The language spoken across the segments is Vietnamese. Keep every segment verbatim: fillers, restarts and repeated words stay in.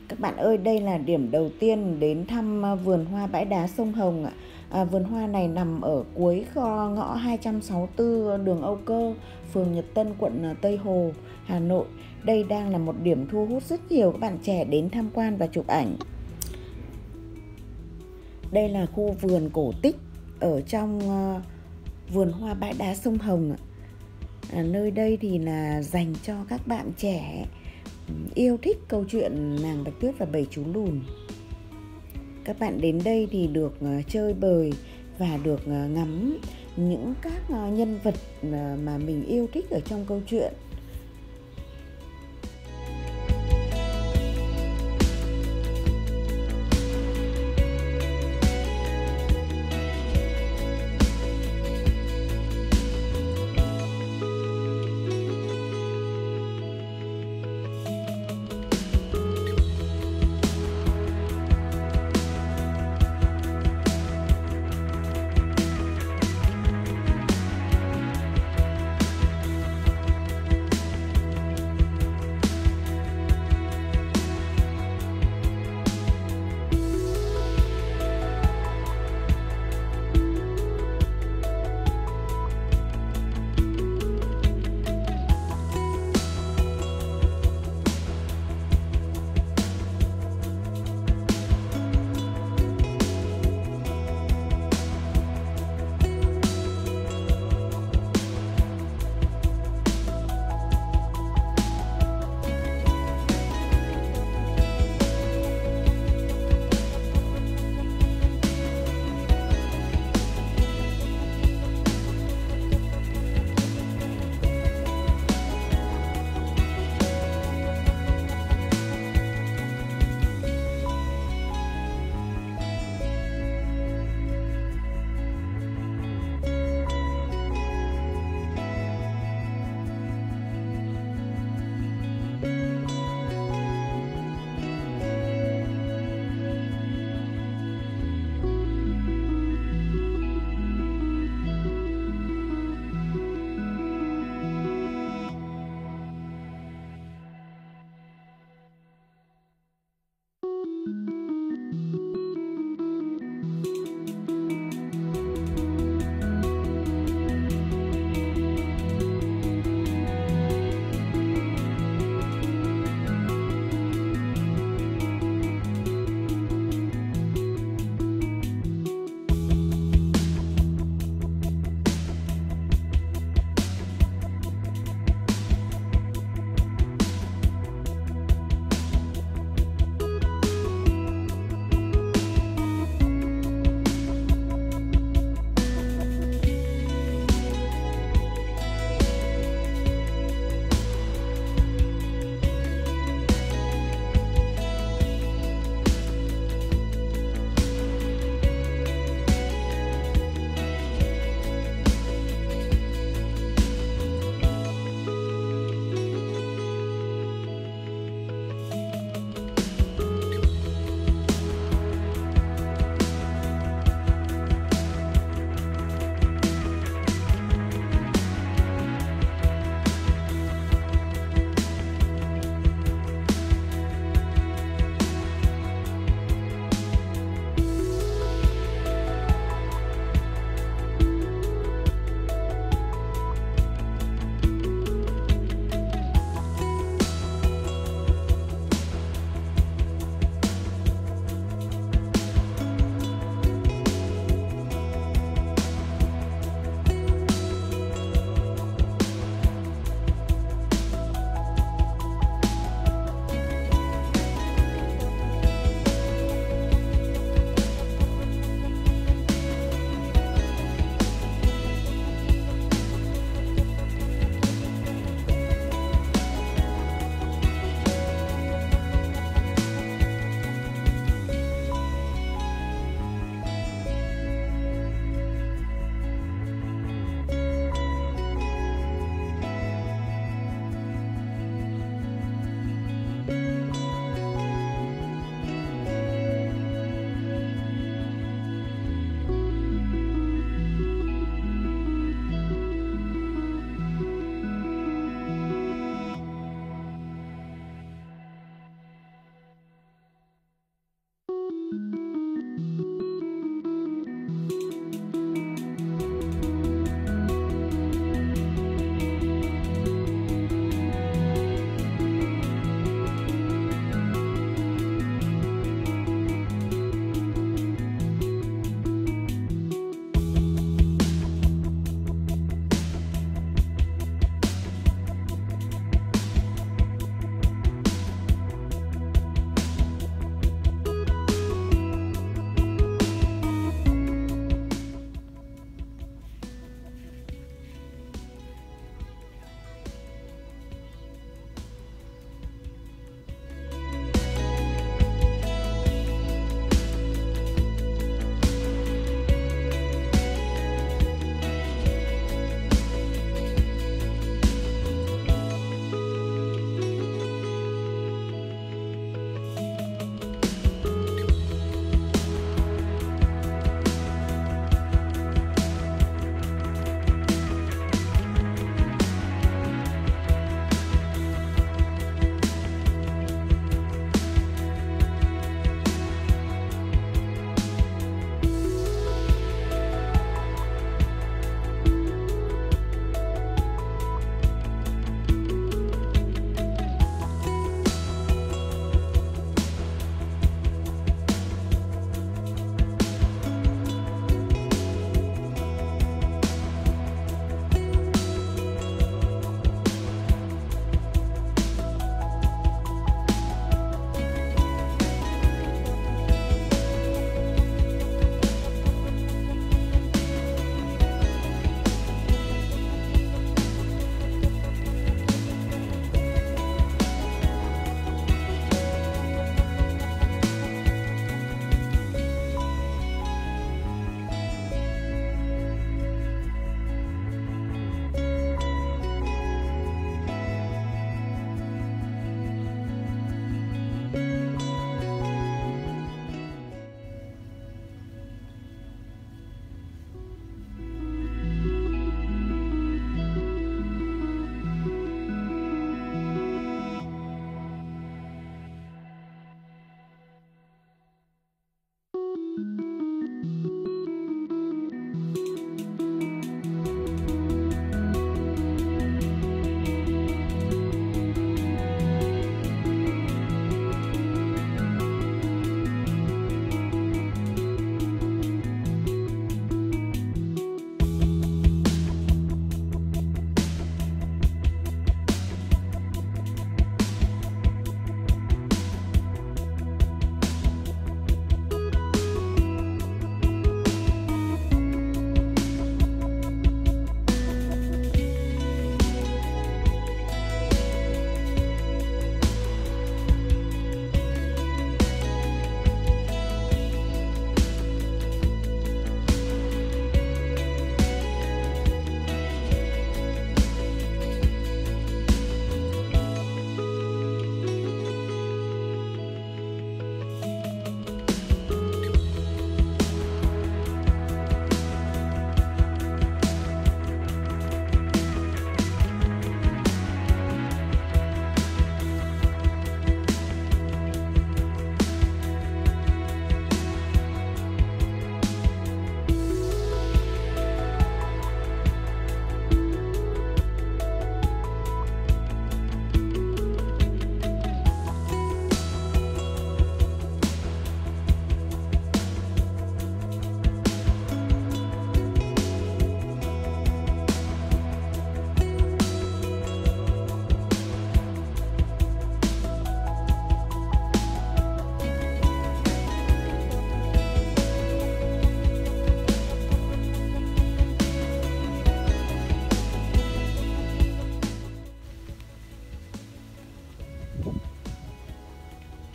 Các bạn ơi, đây là điểm đầu tiên đến thăm vườn hoa bãi đá sông Hồng ạ. À, vườn hoa này nằm ở cuối kho ngõ hai trăm sáu mươi tư đường Âu Cơ, phường Nhật Tân, quận Tây Hồ, Hà Nội. Đây đang là một điểm thu hút rất nhiều các bạn trẻ đến tham quan và chụp ảnh. Đây là khu vườn cổ tích ở trong uh, vườn hoa bãi đá sông Hồng ạ. À, nơi đây thì là dành cho các bạn trẻ yêu thích câu chuyện nàng Bạch Tuyết và bảy chú lùn. Các bạn đến đây thì được chơi bời và được ngắm những các nhân vật mà mình yêu thích ở trong câu chuyện.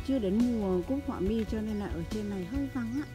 chưa đến mùa cúc họa mi cho nên là ở trên này hơi vắng ạ.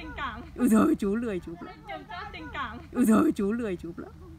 tình cảm. Ôi giời, chú lười chụp lắm. Kiểm tra tình cảm. Ôi giời, chú lười chụp lắm.